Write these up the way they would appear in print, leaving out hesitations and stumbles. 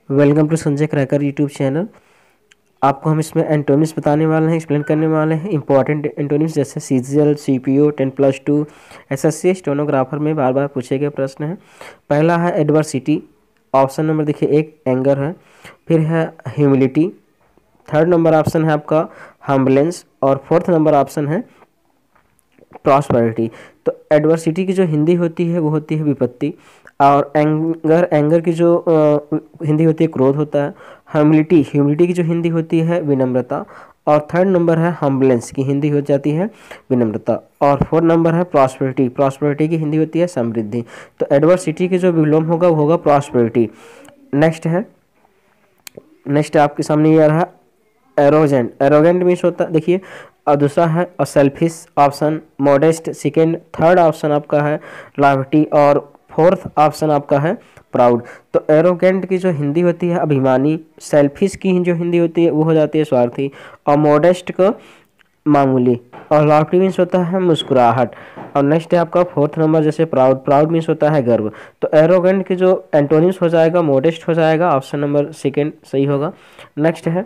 Welcome to Sanjay cracker YouTube channel. आपको हम इसमें एंटोनिम्स बताने वाले हैं, एक्सप्लेन करने वाले हैं इंपॉर्टेंट एंटोनिम्स जैसे सीजीएल, सीपीओ, 10+2, एसएससी स्टेनोग्राफर में बार बार पूछे गए प्रश्न हैं। पहला है एडवर्सिटी, ऑप्शन नंबर देखिए 1 एंगर है। फिर है ह्यूमिलिटी, थर्ड नंबर ऑप्शन है आपका हम्बलेंस, और फोर्थ नंबर ऑप्शन है प्रॉस्पेरिटी। तो एडवर्सिटी की जो हिंदी होती है वो होती है विपत्ति, और एंगर की जो हिंदी होती है क्रोध होता है। ह्यूमिलिटी की जो हिंदी होती है विनम्रता, और थर्ड नंबर है हम्बलेंस की हिंदी हो जाती है विनम्रता, और फोर्थ नंबर है प्रॉस्पेरिटी की हिंदी होती है समृद्धि। तो एडवर्सिटी की जो विलोम होगा वो होगा प्रॉस्पेरिटी। नेक्स्ट आपके सामने ये रहा एरोगेंट मीन्स होता है देखिए, और दूसरा है selfish option, modest second, third option आपका है लॉयल्टी, और फोर्थ ऑप्शन आपका है प्राउड। तो एरोगेंट की जो हिंदी होती है अभिमानी, सेल्फिश की जो हिंदी होती है वो हो जाती है स्वार्थी, और मॉडेस्ट को मामूली, और लॉफ्टी मीन्स होता है मुस्कुराहट। और नेक्स्ट है आपका फोर्थ नंबर जैसे प्राउड मीन्स होता है गर्व। तो एरोगेंट की जो एंटोनिम्स हो जाएगा मॉडेस्ट हो जाएगा, ऑप्शन नंबर सेकेंड सही होगा। नेक्स्ट है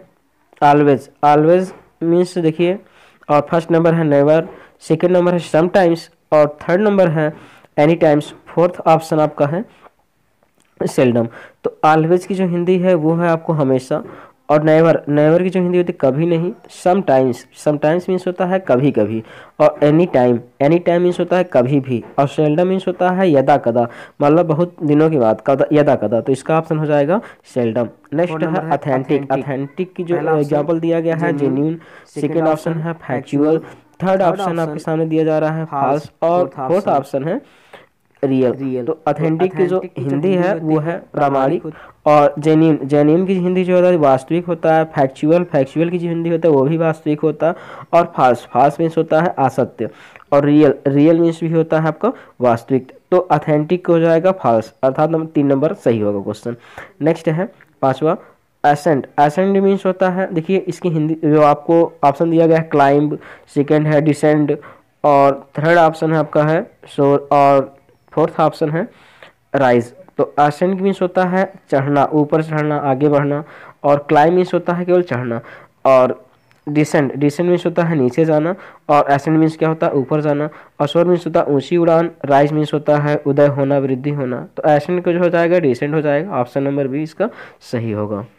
ऑलवेज मीन्स देखिए, और फर्स्ट नंबर है नेवर, सेकेंड नंबर है समटाइम्स, और थर्ड नंबर है एनी टाइम्स, फोर्थ ऑप्शन आपका है सेल्डम। तो ऑलवेज की जो हिंदी है वो है आपको हमेशा, और नेवर की जो हिंदी होती है कभी नहीं। समटाइम्स मीन्स होता है कभी कभी, और एनी टाइम मीन्स होता है कभी भी, और सेल्डम मीन्स होता है यदा कदा, मतलब बहुत दिनों के बाद, यदा कदा। तो इसका ऑप्शन हो जाएगा सेल्डम। नेक्स्ट है अथेंटिक की जो एग्जाम्पल दिया गया है जेन्यून, सेकेंड ऑप्शन है फैक्चुअल, थर्ड ऑप्शन आपके सामने दिया जा रहा है फॉल्स, और फोर्थ ऑप्शन है रियल। तो अथेंटिक की जो हिंदी है वो है प्रामाणिक, और जेन्युइन की हिंदी जो होता है वास्तविक होता है। फैक्चुअल की जो हिंदी होता है वो भी वास्तविक होता है। और फाल्स मीन्स होता है असत्य, और रियल मीन्स भी होता है आपका वास्तविक। तो अथेंटिक हो जाएगा फॉल्स, अर्थात 3 नंबर सही होगा क्वेश्चन। नेक्स्ट है पांचवा एसेंड मीन्स होता है देखिए, इसकी हिंदी जो आपको ऑप्शन दिया गया है क्लाइंब, सेकेंड है डिसेंड, और थर्ड ऑप्शन है आपका है सोर, और फोर्थ ऑप्शन है राइज। तो असेंड मीन्स होता है चढ़ना, ऊपर चढ़ना, आगे बढ़ना, और क्लाइम मीन्स होता है केवल चढ़ना, और डिसेंड मीन्स होता है नीचे जाना, और एसेंड मीन्स क्या होता है ऊपर जाना, और सोर मीन्स होता है ऊंची उड़ान, राइज मीन्स होता है उदय होना, वृद्धि होना। तो एसेंड को जो हो जाएगा डिसेंड हो जाएगा, ऑप्शन नंबर बी इसका सही होगा।